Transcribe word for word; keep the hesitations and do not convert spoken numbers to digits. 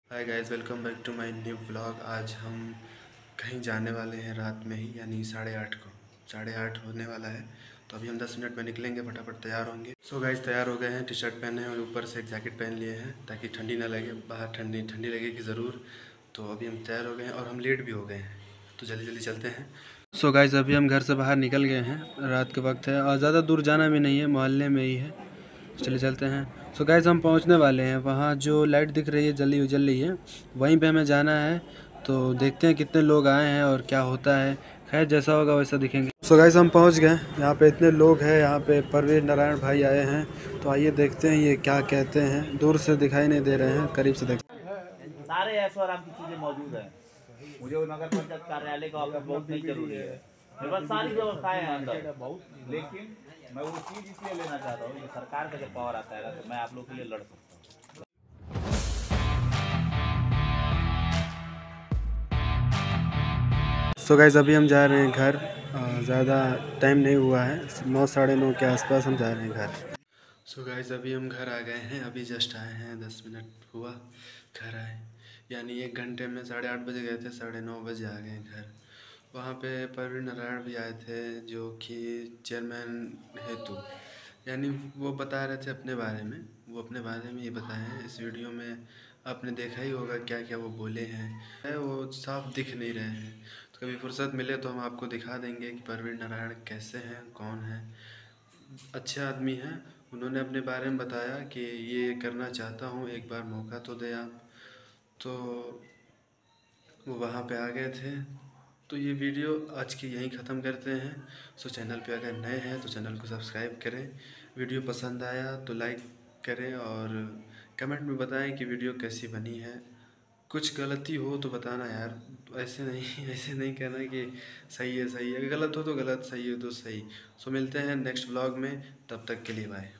Hi guys, welcome back to my new vlog. आज हम कहीं जाने वाले हैं रात में ही, यानी साढ़े आठ को साढ़े आठ होने वाला है। तो अभी हम दस मिनट में निकलेंगे, फटाफट तैयार होंगे। सो so गाइस, तैयार हो गए हैं, टी शर्ट पहने हैं और ऊपर से एक जैकेट पहन लिए हैं ताकि ठंडी ना लगे। बाहर ठंडी ठंडी लगेगी ज़रूर। तो अभी हम तैयार हो गए हैं और हम लेट भी हो गए हैं, तो जल्दी जल्दी चलते हैं। सो so गाइस, अभी हम घर से बाहर निकल गए हैं, रात के वक्त है और ज़्यादा दूर जाना भी नहीं है, मोहल्ले में ही है। चले चलते हैं। सो गाइस, हम पहुंचने वाले हैं। वहाँ जो लाइट दिख रही है जल्दी जल रही है, वहीं पे हमें जाना है। तो देखते हैं कितने लोग आए हैं और क्या होता है। खैर, जैसा होगा वैसा दिखेंगे। सो गाइस, हम पहुंच गए। यहाँ पे इतने लोग हैं, यहाँ पे परवीन नारायण भाई आए हैं। तो आइए देखते हैं ये क्या कहते हैं। दूर से दिखाई नहीं दे रहे हैं, करीब से देखते हैं। सारे ऐशो आराम की चीजें मौजूद हैं। मुझे वो नगर पंचायत कार्यालय का ऑफिस बहुत नहीं जरूरी है, मेरे पास सारी व्यवस्थाएं हैं अंदर। लेकिन मैं वो चीज इसलिए लेना चाहता हूँ कि सरकार का जब पावर आता है तो मैं आप लोग के लिए लड़ सकता हूँ। सो गाइस, अभी हम जा रहे हैं घर। ज़्यादा टाइम नहीं हुआ है, नौ साढ़े नौ के आसपास हम जा रहे हैं घर। सो गाइस, अभी हम घर आ गए हैं, अभी जस्ट आए हैं, दस मिनट हुआ घर आए। यानी एक घंटे में साढ़े आठ बजे गए थे, साढ़े नौ बजे आ गए घर। वहाँ पे परवीन नारायण भी आए थे, जो कि चेयरमैन हेतु, यानी वो बता रहे थे अपने बारे में। वो अपने बारे में ये बताए हैं इस वीडियो में। आपने देखा ही होगा क्या क्या वो बोले हैं, वो साफ दिख नहीं रहे हैं। तो कभी फुर्सत मिले तो हम आपको दिखा देंगे कि परवीन नारायण कैसे हैं, कौन हैं। अच्छे आदमी हैं। उन्होंने अपने बारे में बताया कि ये करना चाहता हूँ, एक बार मौका तो दे आप। तो वो वहाँ पे आ गए थे। तो ये वीडियो आज की यहीं ख़त्म करते हैं। सो चैनल पे अगर नए हैं तो चैनल को सब्सक्राइब करें। वीडियो पसंद आया तो लाइक करें और कमेंट में बताएं कि वीडियो कैसी बनी है। कुछ गलती हो तो बताना यार, ऐसे नहीं ऐसे नहीं कहना कि सही है सही है। अगर गलत हो तो गलत, सही हो तो सही। सो मिलते हैं नेक्स्ट व्लॉग में, तब तक के लिए बाय।